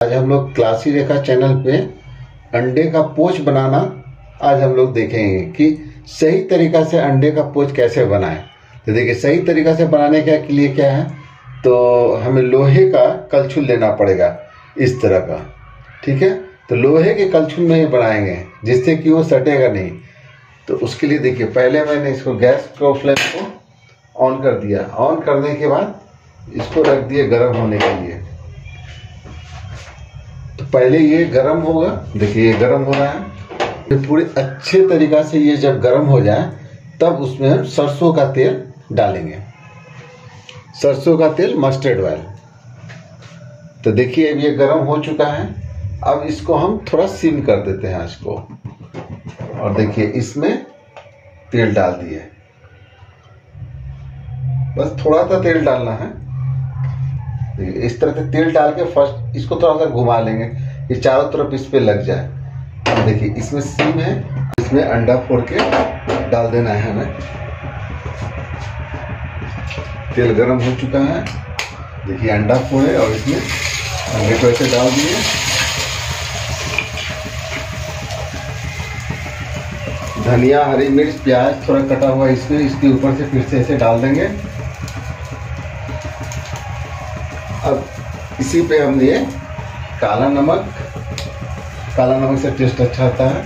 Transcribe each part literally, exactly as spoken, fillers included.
आज हम लोग क्लासी रेखा चैनल पे अंडे का पोच बनाना आज हम लोग देखेंगे कि सही तरीका से अंडे का पोच कैसे बनाएं। तो देखिए सही तरीका से बनाने के लिए क्या है, तो हमें लोहे का कलछुल लेना पड़ेगा इस तरह का, ठीक है। तो लोहे के कलछुल में ही बनाएंगे जिससे कि वो सटेगा नहीं। तो उसके लिए देखिए पहले मैंने इसको गैस को फ्लेम को ऑन कर दिया। ऑन करने के बाद इसको रख दिए गर्म होने के लिए। तो पहले ये गर्म होगा, देखिए ये गर्म हो रहा है। ये पूरे अच्छे तरीका से ये जब गर्म हो जाए तब उसमें हम सरसों का तेल डालेंगे, सरसों का तेल, मस्टर्ड ऑयल। तो देखिए अब ये गर्म हो चुका है। अब इसको हम थोड़ा सिम कर देते हैं इसको, और देखिए इसमें तेल डाल दिए। बस थोड़ा सा तेल डालना है। इस तरह से तेल डाल के फर्स्ट इसको थोड़ा सा घुमा लेंगे कि चारों तरफ इस पे लग जाए। अब देखिए इसमें सीम है, इसमें अंडा फोड़ के डाल देना है हमें। तेल गरम हो चुका है, देखिए अंडा फोड़े और इसमें अंडे को ऐसे डाल दिए। धनिया, हरी मिर्च, प्याज थोड़ा कटा हुआ इसमें इसके ऊपर से फिर से ऐसे डाल देंगे। अब इसी पे हम ये काला नमक, काला नमक से टेस्ट अच्छा आता है।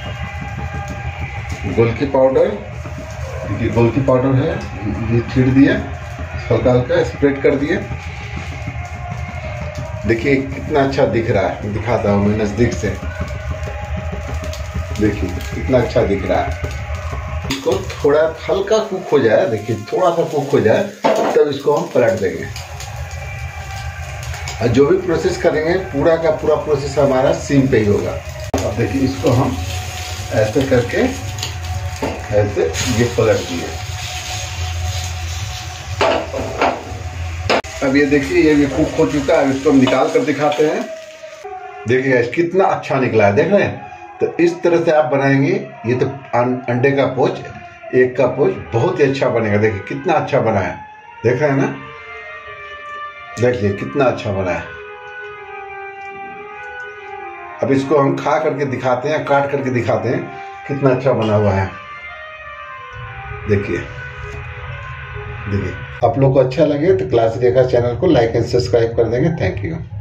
गोलकी पाउडर, देखिए गोलकी पाउडर है, ये छीट दिए, हल्का हल्का स्प्रेड कर दिए। देखिए कितना अच्छा दिख रहा है, दिखाता हूँ मैं नजदीक से। देखिए कितना अच्छा दिख रहा है। इसको थोड़ा हल्का कुक हो जाए, देखिए थोड़ा सा कुक हो जाए तब इसको हम पलट देंगे। और जो भी प्रोसेस करेंगे पूरा का पूरा प्रोसेस हमारा सिम पे ही होगा। अब देखिए इसको हम ऐसे करके ऐसे ये पलट दिए। अब ये देखिए ये भी कुक हो चुका है। इसको हम निकाल कर दिखाते हैं। देखिए कितना अच्छा निकला है, देख रहे हैं। तो इस तरह से आप बनाएंगे ये तो अंडे का पोच, एक का पोच बहुत ही अच्छा बनेगा। देखिए कितना अच्छा बना है, देख रहे हैं ना। देखिए कितना अच्छा बना है। अब इसको हम खा करके दिखाते हैं, काट करके दिखाते हैं कितना अच्छा बना हुआ है। देखिए देखिए आप लोग को अच्छा लगे तो क्लासी रेखा चैनल को लाइक एंड सब्सक्राइब कर देंगे। Thank you.